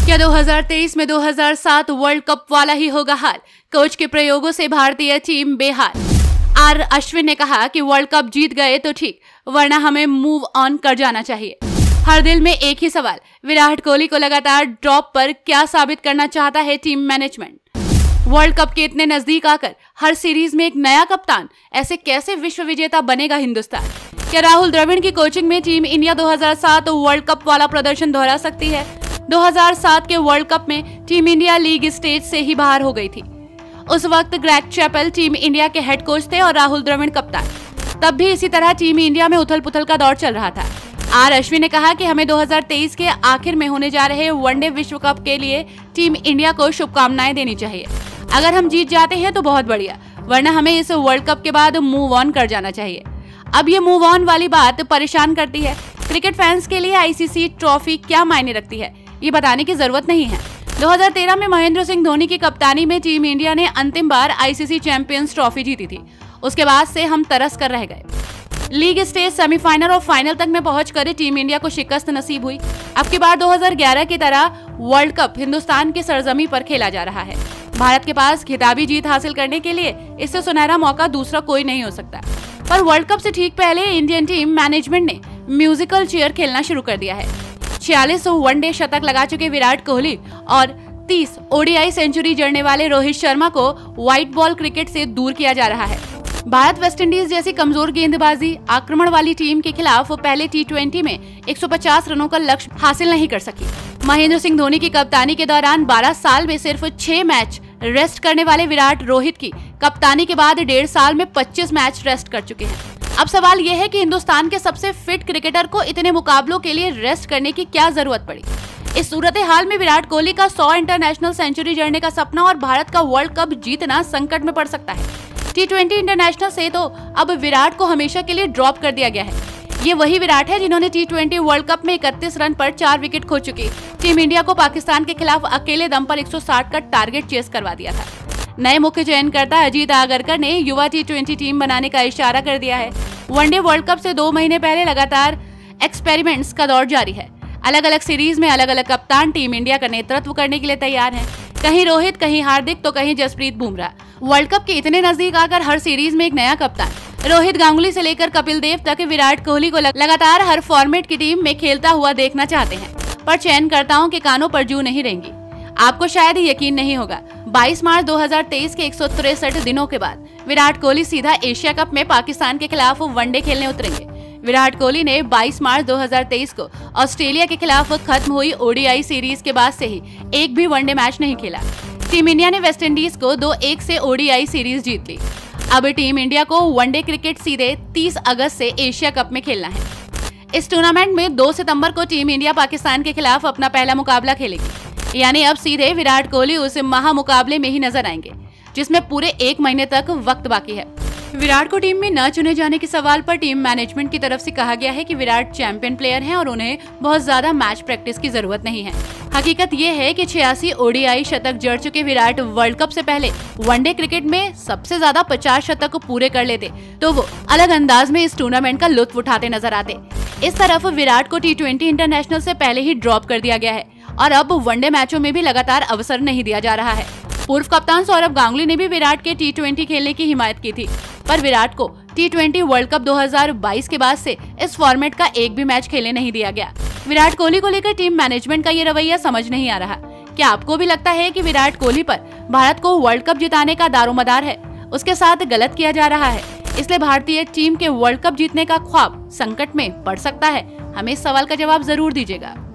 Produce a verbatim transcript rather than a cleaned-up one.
क्या दो हज़ार तेईस में दो हज़ार सात वर्ल्ड कप वाला ही होगा हाल? कोच के प्रयोगों से भारतीय टीम बेहाल। आर अश्विन ने कहा कि वर्ल्ड कप जीत गए तो ठीक, वरना हमें मूव ऑन कर जाना चाहिए। हर दिल में एक ही सवाल, विराट कोहली को लगातार ड्रॉप पर क्या साबित करना चाहता है टीम मैनेजमेंट? वर्ल्ड कप के इतने नजदीक आकर हर सीरीज में एक नया कप्तान, ऐसे कैसे विश्व विजेता बनेगा हिंदुस्तान? क्या राहुल द्रविड़ की कोचिंग में टीम इंडिया दो हज़ार सात वर्ल्ड कप वाला प्रदर्शन दोहरा सकती है? दो हज़ार सात के वर्ल्ड कप में टीम इंडिया लीग स्टेज से ही बाहर हो गई थी। उस वक्त Greg Chappell team India head हेड कोच थे और राहुल द्रविड़ कप्तान। तब भी इसी तरह टीम इंडिया में उथल पुथल का दौर चल रहा था। आर अश्विन ने कहा कि हमें दो हज़ार तेईस के आखिर में होने जा रहे वनडे विश्व कप के लिए टीम इंडिया को शुभकामनाएं देनी चाहिए। अगर हम जीत जाते हैं तो बहुत बढ़िया, वरना हमें इस वर्ल्ड कप के बाद मूव ऑन कर जाना चाहिए। अब ये मूव ऑन वाली बात परेशान करती है। क्रिकेट फैंस के लिए आईसीसी ट्रॉफी क्या मायने रखती है, ये बताने की जरूरत नहीं है। दो हज़ार तेरह में महेंद्र सिंह धोनी की कप्तानी में टीम इंडिया ने अंतिम बार आईसीसी चैंपियंस ट्रॉफी जीती थी। उसके बाद से हम तरस कर रह गए। लीग स्टेज, सेमीफाइनल और फाइनल तक में पहुंचकर टीम इंडिया को शिकस्त नसीब हुई। अब की बार दो हज़ार ग्यारह की तरह वर्ल्ड कप हिंदुस्तान की सरजमी पर खेला जा रहा है। भारत के पास खिताबी जीत हासिल करने के लिए इससे सुनहरा मौका दूसरा कोई नहीं हो सकता। पर वर्ल्ड कप से ठीक पहले इंडियन टीम मैनेजमेंट ने म्यूजिकल चेयर खेलना शुरू कर दिया है। छियालीस वनडे शतक लगा चुके विराट कोहली और तीस ओडीआई सेंचुरी जड़ने वाले रोहित शर्मा को व्हाइट बॉल क्रिकेट से दूर किया जा रहा है। भारत वेस्टइंडीज जैसी कमजोर गेंदबाजी आक्रमण वाली टीम के खिलाफ पहले टी ट्वेंटी में एक सौ पचास रनों का लक्ष्य हासिल नहीं कर सकी। महेंद्र सिंह धोनी की कप्तानी के दौरान बारह साल में सिर्फ छह मैच रेस्ट करने वाले विराट रोहित की कप्तानी के बाद डेढ़ साल में पच्चीस मैच रेस्ट कर चुके हैं। अब सवाल यह है कि हिंदुस्तान के सबसे फिट क्रिकेटर को इतने मुकाबलों के लिए रेस्ट करने की क्या जरूरत पड़ी? इस सूरत हाल में विराट कोहली का सौ इंटरनेशनल सेंचुरी जड़ने का सपना और भारत का वर्ल्ड कप जीतना संकट में पड़ सकता है। टी ट्वेंटी इंटरनेशनल से तो अब विराट को हमेशा के लिए ड्रॉप कर दिया गया है। ये वही विराट है जिन्होंने टी ट्वेंटी वर्ल्ड कप में इकतीस रन पर चार विकेट खो चुकी टीम इंडिया को पाकिस्तान के खिलाफ अकेले दम पर एक सौ साठ का टारगेट चेस करवा दिया था। नए मुख्य चयनकर्ता अजीत आगरकर ने युवा टी ट्वेंटी टीम बनाने का इशारा कर दिया है। वनडे वर्ल्ड कप से दो महीने पहले लगातार एक्सपेरिमेंट्स का दौर जारी है। अलग अलग सीरीज में अलग अलग कप्तान टीम इंडिया का नेतृत्व करने के लिए तैयार हैं। कहीं रोहित, कहीं हार्दिक, तो कहीं जसप्रीत बुमराह। वर्ल्ड कप के इतने नजदीक आकर हर सीरीज में एक नया कप्तान, रोहित गांगुली से लेकर कपिल देव तक विराट कोहली को लगातार हर फॉर्मेट की टीम में खेलता हुआ देखना चाहते हैं। पर चयनकर्ताओं के कानों पर जू नहीं रहेंगी। आपको शायद ही यकीन नहीं होगा, बाईस मार्च दो हज़ार तेईस के एक सौ तिरसठ दिनों के बाद विराट कोहली सीधा एशिया कप में पाकिस्तान के खिलाफ वनडे खेलने उतरेंगे। विराट कोहली ने बाईस मार्च दो हज़ार तेईस को ऑस्ट्रेलिया के खिलाफ खत्म हुई ओडीआई सीरीज के बाद से ही एक भी वनडे मैच नहीं खेला। टीम इंडिया ने वेस्टइंडीज को दो एक से ओडीआई सीरीज जीत ली। अब टीम इंडिया को वनडे क्रिकेट सीधे तीस अगस्त से एशिया कप में खेलना है। इस टूर्नामेंट में दो सितंबर को टीम इंडिया पाकिस्तान के खिलाफ अपना पहला मुकाबला खेलेगी। यानी अब सीधे विराट कोहली उस महा मुकाबले में ही नजर आएंगे, जिसमें पूरे एक महीने तक वक्त बाकी है। विराट को टीम में न चुने जाने के सवाल पर टीम मैनेजमेंट की तरफ से कहा गया है कि विराट चैंपियन प्लेयर हैं और उन्हें बहुत ज्यादा मैच प्रैक्टिस की जरूरत नहीं है। हकीकत ये है कि छियासी ओडीआई शतक जड़ चुके विराट वर्ल्ड कप से पहले वनडे क्रिकेट में सबसे ज्यादा पचास शतक को पूरे कर लेते तो वो अलग अंदाज में इस टूर्नामेंट का लुत्फ उठाते नजर आते। इस तरफ विराट को टी ट्वेंटी इंटरनेशनल से पहले ही ड्रॉप कर दिया गया है और अब वनडे मैचों में भी लगातार अवसर नहीं दिया जा रहा है। पूर्व कप्तान सौरभ गांगुली ने भी विराट के टी ट्वेंटी खेलने की हिमायत की थी, पर विराट को टी ट्वेंटी वर्ल्ड कप दो हज़ार बाईस के बाद से इस फॉर्मेट का एक भी मैच खेलने नहीं दिया गया। विराट कोहली को लेकर टीम मैनेजमेंट का ये रवैया समझ नहीं आ रहा। क्या आपको भी लगता है कि विराट कोहली पर भारत को वर्ल्ड कप जिताने का दारोमदार है, उसके साथ गलत किया जा रहा है, इसलिए भारतीय टीम के वर्ल्ड कप जीतने का ख्वाब संकट में पड़ सकता है? हमें इस सवाल का जवाब जरूर दीजिएगा।